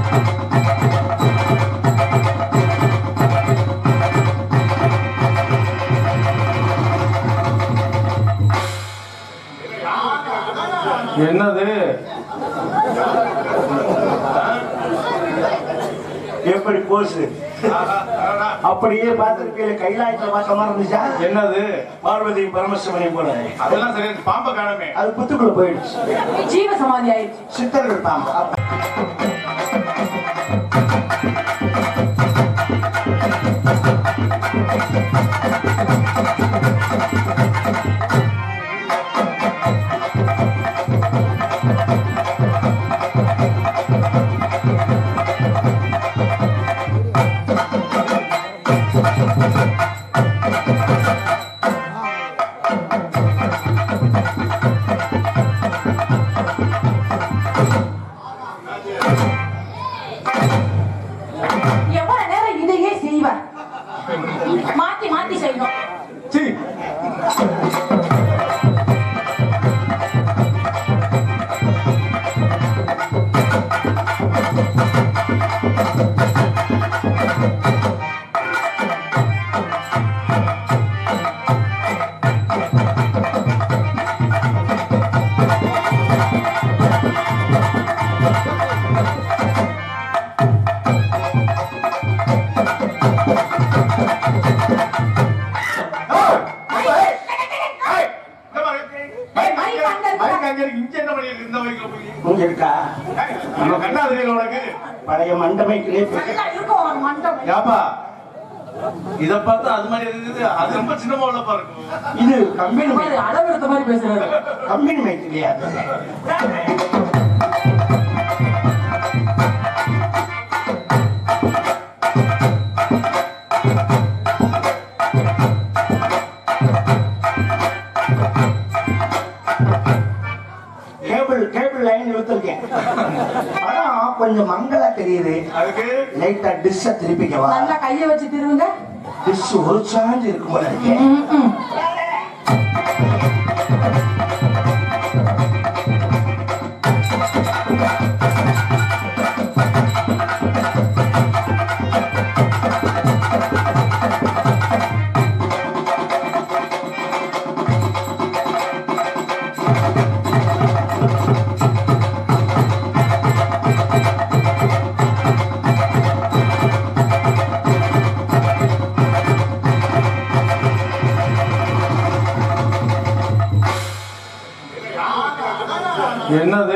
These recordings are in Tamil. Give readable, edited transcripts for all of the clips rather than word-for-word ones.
என்னது? எப்படி போச்சு? அப்படியே பார்த்திருக்கீங்க. கைலாயத்துல பார்த்த மாதிரி இருந்துச்சா? என்னது? பார்வதி பரமசிவனை போல. அதெல்லாம் சரி. பாம்பை காணமே. அது புத்துக்குள்ள போயிடுச்சு. ஜீவ சமாதி ஆயிடுச்சு. சித்தர்கள் பாம்பு. பழைய மண்டபைக்குள்ளே இத பார்த்தா அது மாதிரி இருக்குது. அது ரொம்ப சின்னமா உள்ள பாருங்க. இது கம்பெனி அளவு எடுத்த மாதிரி பேசுறாரு. கம்பெனி மைக் இல்லையா? கேபிள் லைன் இழுத்திருக்கேன். படம் கொஞ்சம் மங்களா தெரியுது. அதுக்கு லைட்டா டிஷ் திருப்பிக்கவா? நல்லா கைய வச்சு திருவுங்க. டிஷ் ஒரு சாஞ்சு இருக்கும் போல இருக்கு. என்னது?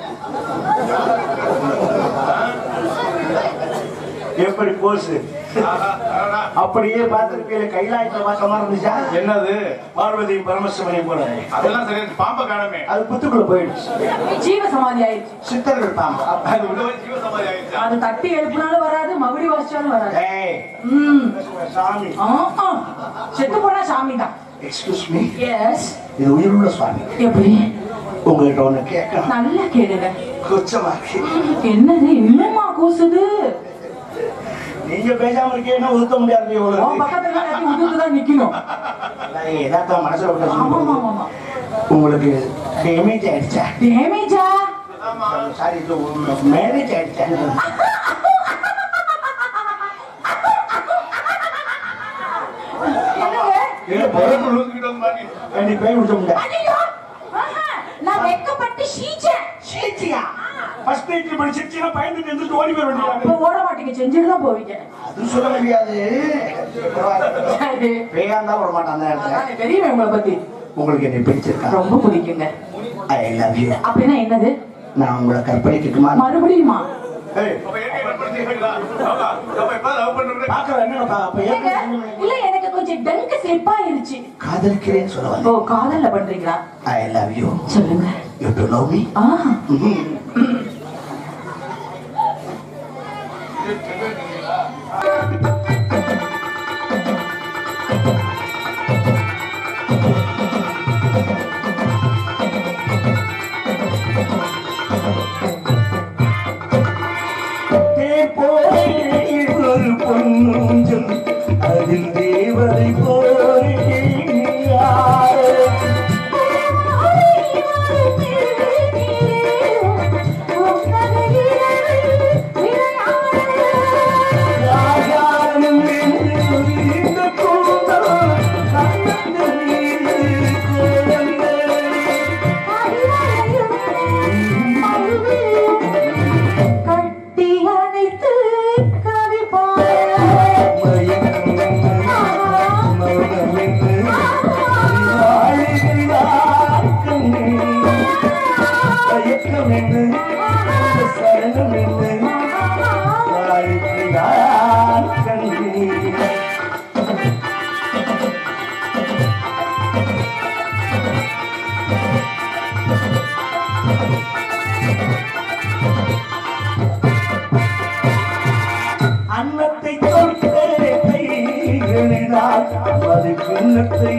எப்படி போச்சு? அப்படியே பார்த்திருக்கீங்க. கைலாயத்துல பார்த்த மாதிரி இருந்துச்சா? என்னது? பார்வதி பரமசிவனை போல. அதெல்லாம் சரி. பாம்பை காணமே. அது புத்துக்குள்ள போயிடுச்சு. ஜீவ சமாதி ஆயிடுச்சு. சித்தர்கள் பாம்பு. அது உள்ள ஜீவ சமாதி ஆயிடுச்சு. அது தட்டி எழுப்பினாலும் வராது, மகுடி வாசிச்சாலும் வராது. சாமி செத்து போனா சாமி தான். Excuse me. எஸ். இது உயிருள்ள சுவாமி. எப்படி? உங்கள்கிட்ட ஒண்ணு கேட்கணும். நல்லா கேளுங்க. கூச்சமா இருக்கு. என்னது இன்னுமா கூசுது? நீங்க பேசாம இருக்கீங்கன்னா உதுத்த முடியாது. பக்கத்துல உதுத்துதான் நிக்கணும். ஏதாவது மனசுல ஆமா. உங்களுக்கு டேமேஜ் ஆயிடுச்சா? டேமேஜா? சாரி, மேரேஜ் ஆயிடுச்சா? நான் வெக்கப்பட்டு சீச்சேன். சீச்சியா? ஃபர்ஸ்ட் நைட்ல படிச்சிருச்சீனா பயந்து நின்னு ஓடி போய் வேண்டியது. அப்ப ஓட மாட்டீங்க, செஞ்சுட்டு தான் போவீங்க. அது சொல்ல முடியாது. பேயா இருந்தா ஓட மாட்டான் அந்த இடத்துல. தெரியுமே உங்களை பத்தி. உங்களுக்கு என்ன பிடிச்சிருக்கா? ரொம்ப பிடிக்குங்க. I love you. அப்படின்னா என்னது? நான் உங்களை கற்பழிக்கட்டுமா? மறுபடியுமா? இல்ல, எனக்கு கொஞ்சம் டங்க் ஸ்லிப் ஆயிருச்சு. காதலிக்கிறேன்னு சொல்ல வந்தேன். ஓ, காதல்ல பண்றீங்களா? I love you. சொல்லுங்க. You do love me? அதில் தேவதை போய் விரல் கிண்ணத்தை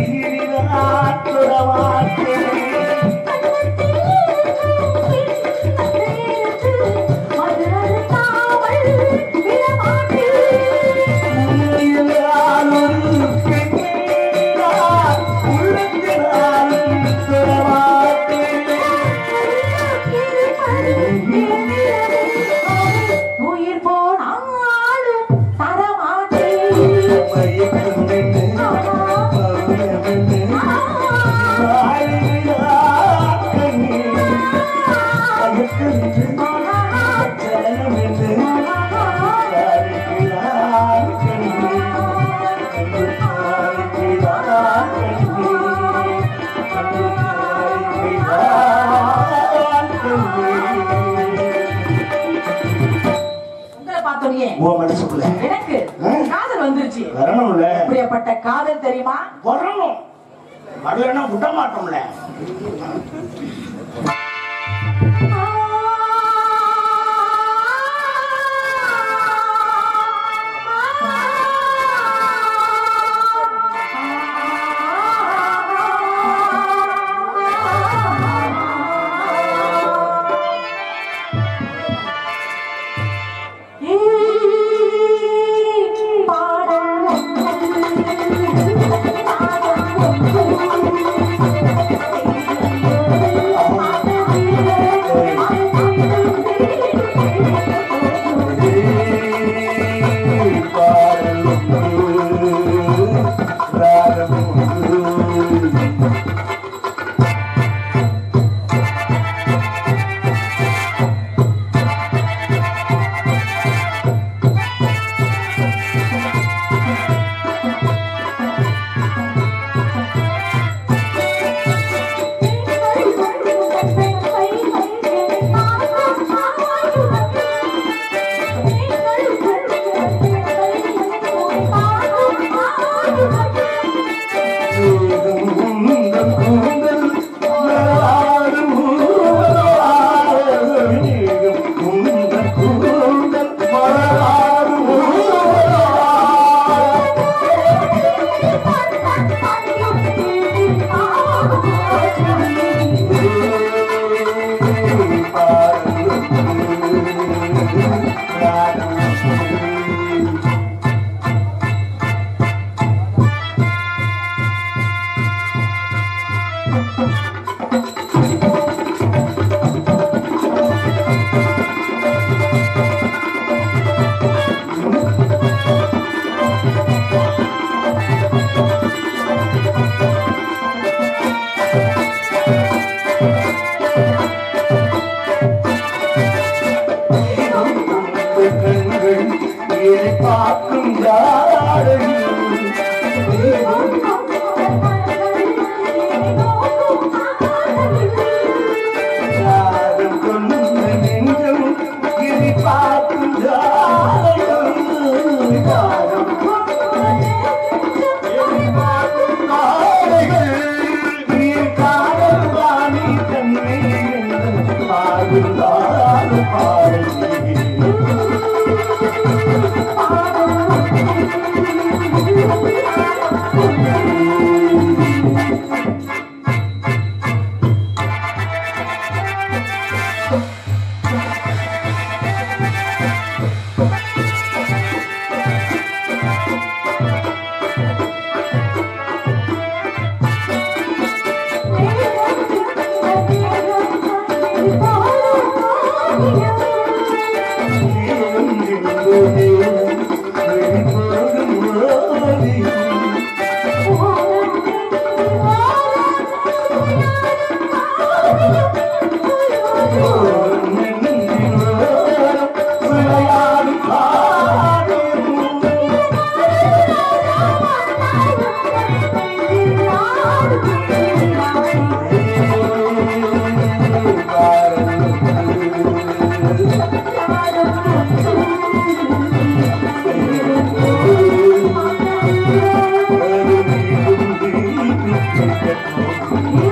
எனக்கு காதல் வந்துருச்சு. இப்படிப்பட்ட காதல் தெரியுமா? வரணும் வரலன்னா விட மாட்டோம்ல. Yeah.